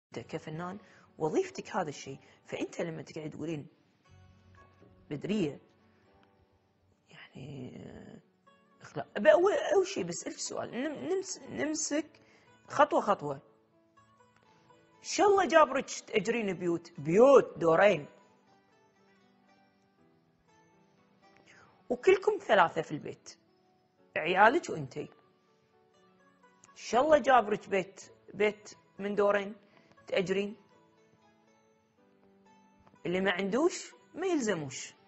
كفنان وظيفتك هذا الشيء. فانت لما تقعد تقولين بدريه يعني اول شيء بسألك سؤال، نمسك خطوه خطوه. ان شاء الله جابرك تأجرين بيوت دورين وكلكم 3 في البيت، عيالك وانتي. ان شاء الله جابرك بيت من دورين تأجرين. اللي ما عندوش ما يلزموش.